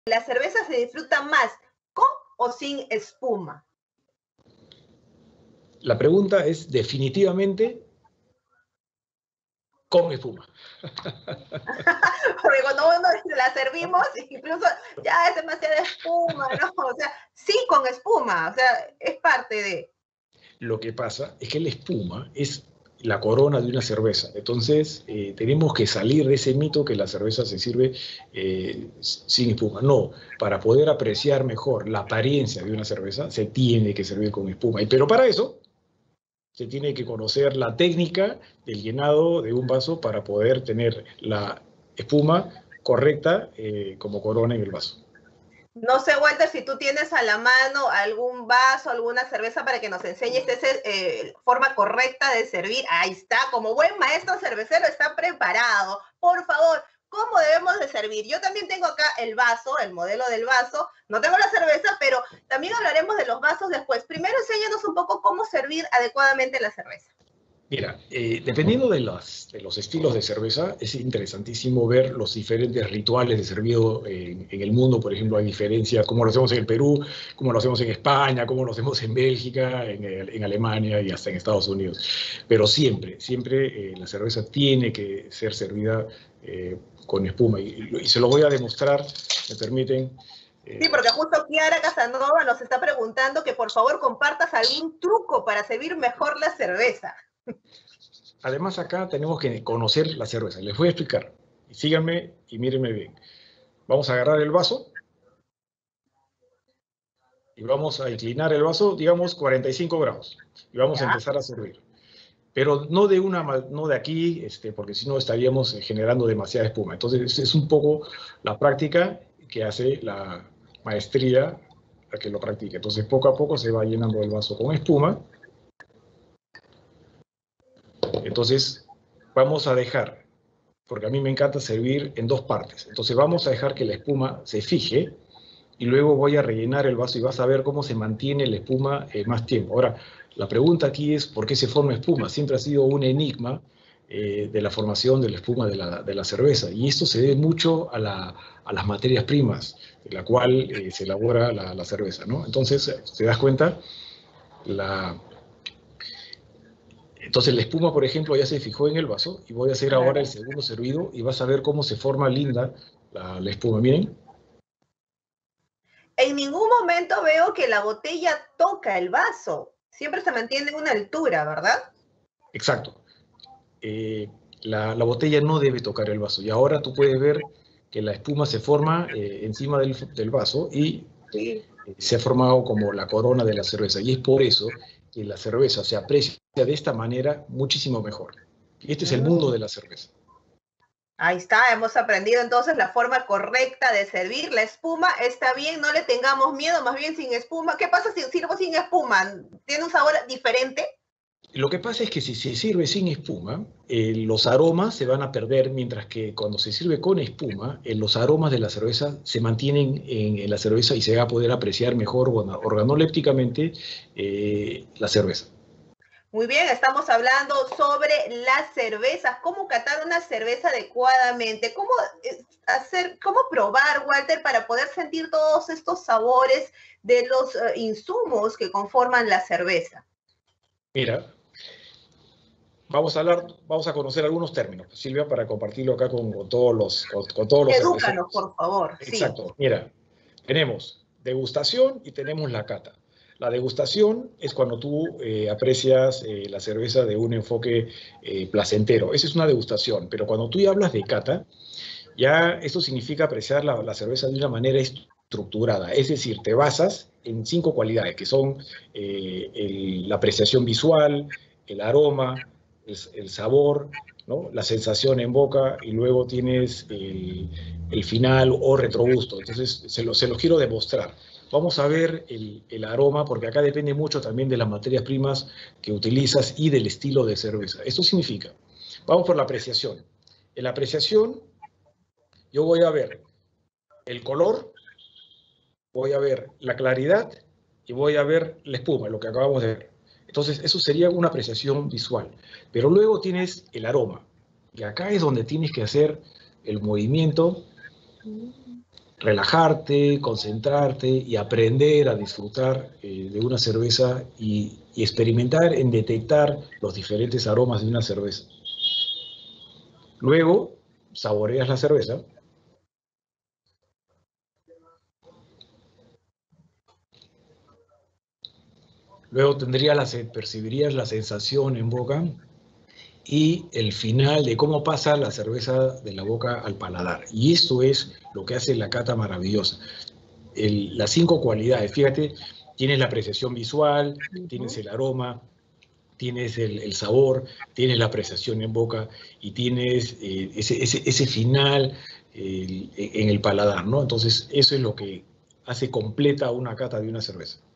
la cerveza se disfruta más con o sin espuma? La pregunta es definitivamente con espuma. Porque cuando uno la servimos, incluso ya es demasiada espuma, ¿no? O sea, sí con espuma, o sea, es parte de... Lo que pasa es que la espuma es la corona de una cerveza. Entonces, tenemos que salir de ese mito que la cerveza se sirve sin espuma. No, para poder apreciar mejor la apariencia de una cerveza, se tiene que servir con espuma. Pero para eso, se tiene que conocer la técnica del llenado de un vaso para poder tener la espuma correcta como corona en el vaso. No sé, Walter, si tú tienes a la mano algún vaso, alguna cerveza para que nos enseñes esa forma correcta de servir. Ahí está, como buen maestro cervecero está preparado. Por favor, ¿cómo debemos de servir? Yo también tengo acá el vaso, el modelo del vaso. No tengo la cerveza, pero también hablaremos de los vasos después. Primero, enséñanos un poco cómo servir adecuadamente la cerveza. Mira, dependiendo de los estilos de cerveza, es interesantísimo ver los diferentes rituales de servido en el mundo. Por ejemplo, hay diferencia cómo lo hacemos en el Perú, cómo lo hacemos en España, cómo lo hacemos en Bélgica, en Alemania y hasta en Estados Unidos. Pero siempre la cerveza tiene que ser servida con espuma. Y se lo voy a demostrar, me permiten. Sí, porque justo Kiara Casanova nos está preguntando que por favor compartas algún truco para servir mejor la cerveza. Además, acá tenemos que conocer la cerveza. Les voy a explicar. Síganme y mírenme bien. Vamos a agarrar el vaso y vamos a inclinar el vaso, digamos, 45 grados. Y vamos a empezar a servir. Pero no de aquí, porque si no estaríamos generando demasiada espuma. Entonces, es un poco la práctica que hace la maestría a que lo practique. Entonces, poco a poco se va llenando el vaso con espuma. Entonces, vamos a dejar, porque a mí me encanta servir en dos partes. Entonces, vamos a dejar que la espuma se fije y luego voy a rellenar el vaso y vas a ver cómo se mantiene la espuma más tiempo. Ahora, la pregunta aquí es ¿por qué se forma espuma? Siempre ha sido un enigma de la formación de la espuma de la cerveza. Y esto se debe mucho a las materias primas de la cual se elabora la cerveza, ¿no? Entonces, ¿te das cuenta? Entonces la espuma, por ejemplo, ya se fijó en el vaso y voy a hacer ahora el segundo servido y vas a ver cómo se forma linda la espuma. Miren. En ningún momento veo que la botella toca el vaso. Siempre se mantiene en una altura, ¿verdad? Exacto. La botella no debe tocar el vaso. Y ahora tú puedes ver que la espuma se forma encima del vaso y se ha formado como la corona de la cerveza. Y es por eso que la cerveza se aprecia de esta manera muchísimo mejor. Este es el mundo de la cerveza. Ahí está, hemos aprendido entonces la forma correcta de servir. La espuma está bien, no le tengamos miedo, más bien sin espuma. ¿Qué pasa si sirvo sin espuma? ¿Tiene un sabor diferente? Lo que pasa es que si se sirve sin espuma, los aromas se van a perder, mientras que cuando se sirve con espuma, los aromas de la cerveza se mantienen en la cerveza y se va a poder apreciar mejor organolépticamente la cerveza. Muy bien, estamos hablando sobre las cervezas, cómo catar una cerveza adecuadamente, cómo probar, Walter, para poder sentir todos estos sabores de los insumos que conforman la cerveza. Mira, vamos a conocer algunos términos, Silvia, para compartirlo acá con todos los Edúcanos, cerveceros. por favor. Exacto. Sí. Mira, tenemos degustación y tenemos la cata. La degustación es cuando tú aprecias la cerveza de un enfoque placentero. Esa es una degustación. Pero cuando tú ya hablas de cata, ya esto significa apreciar la cerveza de una manera estructurada. Es decir, te basas en 5 cualidades, que son la apreciación visual, el aroma, el sabor, ¿no? La sensación en boca, y luego tienes el final o retrogusto. Entonces, se los quiero demostrar. Vamos a ver el aroma, porque acá depende mucho también de las materias primas que utilizas y del estilo de cerveza. Esto significa, vamos por la apreciación. En la apreciación, yo voy a ver el color, voy a ver la claridad y voy a ver la espuma, lo que acabamos de ver. Entonces, eso sería una apreciación visual. Pero luego tienes el aroma. Y acá es donde tienes que hacer el movimiento relajarte, concentrarte y aprender a disfrutar de una cerveza y experimentar en detectar los diferentes aromas de una cerveza. Luego, saboreas la cerveza. Luego percibirías la sensación en boca y el final de cómo pasa la cerveza de la boca al paladar. Y esto es lo que hace la cata maravillosa. Las 5 cualidades, fíjate, tienes la apreciación visual, tienes el aroma, tienes el sabor, tienes la apreciación en boca y tienes ese final en el paladar, ¿no? Entonces, eso es lo que hace completa una cata de una cerveza.